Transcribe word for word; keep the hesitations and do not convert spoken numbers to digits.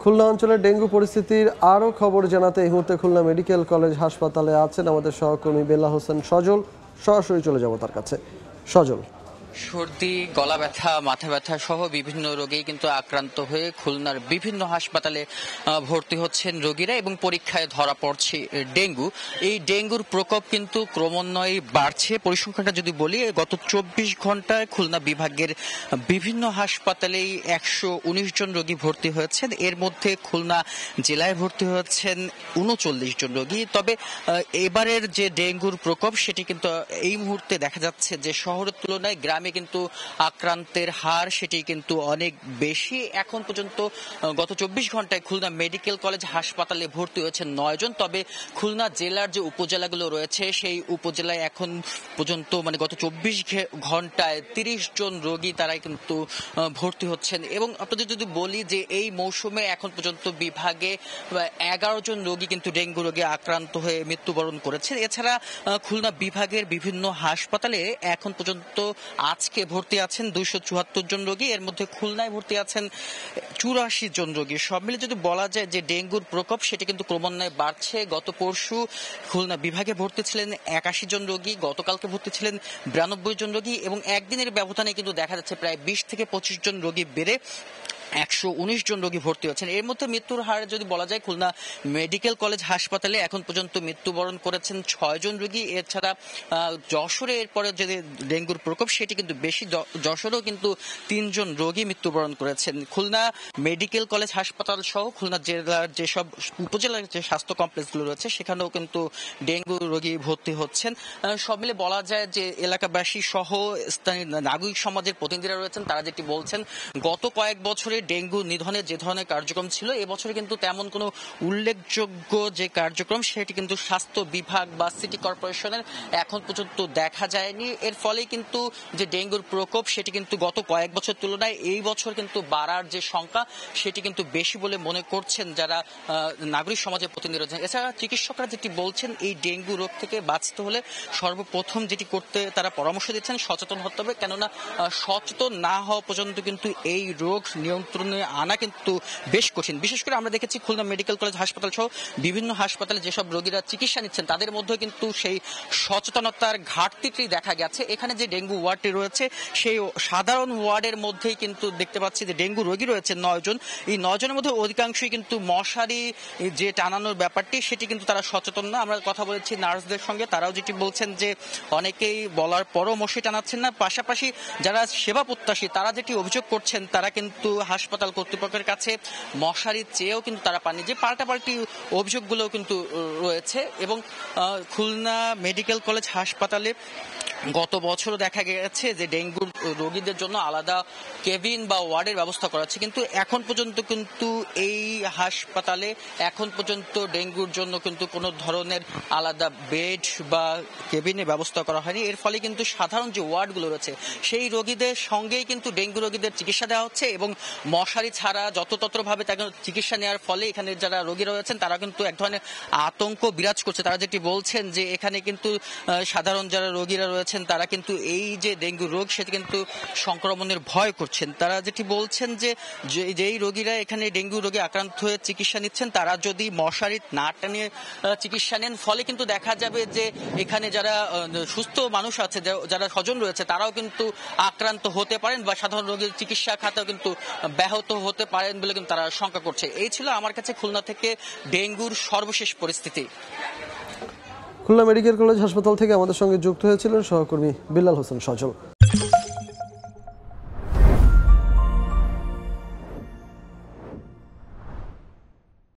খুলনা অঞ্চলের ডেঙ্গু পরিস্থিতির আরও খবর জানাতে এই মুহূর্তে খুলনা মেডিকেল কলেজ হাসপাতালে আছেন আমাদের সহকর্মী বেলা হোসেন সজল। সরাসরি চলে যাব তার কাছে। সজল, সর্দি, গলা ব্যথা, মাথা ব্যথা সহ বিভিন্ন রোগেই কিন্তু আক্রান্ত হয়ে খুলনার বিভিন্ন হাসপাতালে ভর্তি হচ্ছেন রোগীরা এবং পরীক্ষায় ধরা পড়ছে ডেঙ্গু। এই ডেঙ্গুর প্রকোপ কিন্তু ক্রমান্বয়ে বাড়ছে। পরিসংখ্যানটা যদি বলি, গত চব্বিশ ঘন্টায় খুলনা বিভাগের বিভিন্ন হাসপাতালেই একশো উনিশ জন রোগী ভর্তি হয়েছেন। এর মধ্যে খুলনা জেলায় ভর্তি হয়েছেন উনচল্লিশ জন রোগী। তবে এবারের যে ডেঙ্গুর প্রকোপ সেটি কিন্তু এই মুহূর্তে দেখা যাচ্ছে যে শহরের তুলনায় গ্রামে কিন্তু আক্রান্তের হার সেটি কিন্তু অনেক বেশি। এখন পর্যন্ত গত চব্বিশ ঘন্টায় খুলনা মেডিকেল কলেজ হাসপাতালে ভর্তি হয়েছে নয় জন। তবে খুলনা জেলার যে উপজেলাগুলো রয়েছে সেই উপজেলায় এখন পর্যন্ত মানে গত চব্বিশ ঘন্টায় তিরিশ জন রোগী তারাই কিন্তু ভর্তি হচ্ছেন। এবং আপনাদের যদি বলি যে এই মৌসুমে এখন পর্যন্ত বিভাগে এগারো জন রোগী কিন্তু ডেঙ্গু রোগে আক্রান্ত হয়ে মৃত্যুবরণ করেছেন। এছাড়া খুলনা বিভাগের বিভিন্ন হাসপাতালে এখন পর্যন্ত আজকে ভর্তি আছেন দুইশো চুয়াত্তর জন রোগী। এর মধ্যে খুলনায় ভর্তি আছেন চুরাশি জন রোগী। সব মিলে যদি বলা যায় যে ডেঙ্গুর প্রকোপ সেটি কিন্তু ক্রমান্বয়ে বাড়ছে। গত পরশু খুলনা বিভাগে ভর্তি ছিলেন একাশি জন রোগী, গতকালকে ভর্তি ছিলেন বিরানব্বই জন রোগী এবং একদিনের ব্যবধানে কিন্তু দেখা যাচ্ছে প্রায় বিশ থেকে পঁচিশ জন রোগী বেড়ে একশো উনিশ জন রোগী ভর্তি হচ্ছেন। এর মধ্যে মৃত্যুর হার যদি বলা যায়, খুলনা মেডিকেল কলেজ হাসপাতালে এখন পর্যন্ত মৃত্যুবরণ করেছেন ছয় জন রোগী। এছাড়া যশোরে এরপরে যে ডেঙ্গুর প্রকোপ সেটি কিন্তু বেশি, যশোরেও কিন্তু তিনজন রোগী মৃত্যুবরণ করেছেন। খুলনা মেডিকেল কলেজ হাসপাতাল সহ খুলনা জেলার যেসব উপজেলার যে স্বাস্থ্য কমপ্লেক্সগুলো রয়েছে সেখানেও কিন্তু ডেঙ্গু রোগী ভর্তি হচ্ছেন। সব মিলে বলা যায় যে এলাকাবাসী সহ স্থানীয় নাগরিক সমাজের প্রতিনিধিরা রয়েছেন, তারা যেটি বলছেন গত কয়েক বছরে ডেঙ্গু নিধনের যে ধরনের কার্যক্রম ছিল এবছরে কিন্তু তেমন কোনো উল্লেখযোগ্য যে কার্যক্রম সেটি কিন্তু স্বাস্থ্য বিভাগ বা সিটি কর্পোরেশনের এখন পর্যন্ত দেখা যায়নি। এর ফলে কিন্তু যে ডেঙ্গুর প্রকোপ সেটি কিন্তু গত কয়েক বছর তুলনায় এই বছর কিন্তু বাড়ার যে সংখ্যা সেটি কিন্তু বেশি বলে মনে করছেন যারা নাগরিক সমাজের প্রতিনিধি রয়েছেন। এছাড়া চিকিৎসকরা যেটি বলছেন, এই ডেঙ্গু রোগ থেকে বাঁচতে হলে সর্বপ্রথম যেটি করতে তারা পরামর্শ দিচ্ছেন সচেতন হতে হবে, কেননা সচেতন না হওয়া পর্যন্ত কিন্তু এই রোগ নিয়ন্ত্রণে আনা কিন্তু বেশ কঠিন। বিশেষ করে আমরা দেখেছি খুলনা মেডিকেল কলেজ হাসপাতাল সহ বিভিন্ন হাসপাতালে যেসব রোগীরা চিকিৎসা নিচ্ছেন তাদের মধ্যে কিন্তু সেই সচেতনতার ঘাটতিটি দেখা গেছে। এখানে যে ডেঙ্গু ওয়ার্ডটি রয়েছে সেই সাধারণ ওয়ার্ডের মধ্যেই কিন্তু দেখতে পাচ্ছি যে ডেঙ্গু রোগী রয়েছে নয় জন। এই নয় জনের মধ্যে অধিকাংশই কিন্তু মশারি যে টানানোর ব্যাপারটি সেটি কিন্তু তারা সচেতন না। আমরা কথা বলেছি নার্সদের সঙ্গে, তারাও যেটি বলছেন যে অনেকেই বলার পরও মশারি টানাচ্ছেন না। পাশাপাশি যারা সেবা প্রত্যাশী তারা যেটি অভিযোগ করছেন তারা কিন্তু হাসপাতাল কর্তৃপক্ষের কাছে মশারির চেয়েও কিন্তু তারা পাননি, যে পাল্টাপাল্টি অভিযোগগুলো কিন্তু রয়েছে। এবং খুলনা মেডিকেল কলেজ হাসপাতালে গত বছরও দেখা গেছে যে ডেঙ্গুর রোগীদের জন্য আলাদা কেবিন বা ওয়ার্ডের ব্যবস্থা করা হচ্ছে, কিন্তু এখন পর্যন্ত কিন্তু এই হাসপাতালে এখন পর্যন্ত ডেঙ্গুর জন্য কিন্তু কোনো ধরনের আলাদা বেড বা কেবিনের ব্যবস্থা করা হয়নি। এর ফলে কিন্তু সাধারণ যে ওয়ার্ডগুলো রয়েছে সেই রোগীদের সঙ্গেই কিন্তু ডেঙ্গু রোগীদের চিকিৎসা দেওয়া হচ্ছে এবং মশারি ছাড়া যত্রতত্রভাবে তাকে চিকিৎসা নেওয়ার ফলে এখানে যারা রোগী রয়েছেন তারা কিন্তু এক ধরনের আতঙ্ক বিরাজ করছে। তারা যেটি বলছেন যে এখানে কিন্তু সাধারণ যারা রোগীরা রয়েছে তারা কিন্তু এই যে ডেঙ্গু রোগ সেটি কিন্তু সংক্রমণের ভয় করছেন। তারা যেটি বলছেন যে যেই রোগীরা এখানে ডেঙ্গু রোগে আক্রান্ত হয়ে চিকিৎসা নিচ্ছেন তারা যদি মশারি না টানিয়ে চিকিৎসা নেন ফলে কিন্তু দেখা যাবে যে এখানে যারা সুস্থ মানুষ আছে, যারা স্বজন রয়েছে তারাও কিন্তু আক্রান্ত হতে পারেন বা সাধারণ রোগীর চিকিৎসা খাতেও কিন্তু ব্যাহত হতে পারেন বলে কিন্তু তারা শঙ্কা করছে। এই ছিল আমার কাছে খুলনা থেকে ডেঙ্গুর সর্বশেষ পরিস্থিতি। খুলনা মেডিকেল কলেজ হাসপাতাল থেকে আমাদের সঙ্গে যুক্ত হয়েছিলেন সহকর্মী বেলাল হোসেন সজল।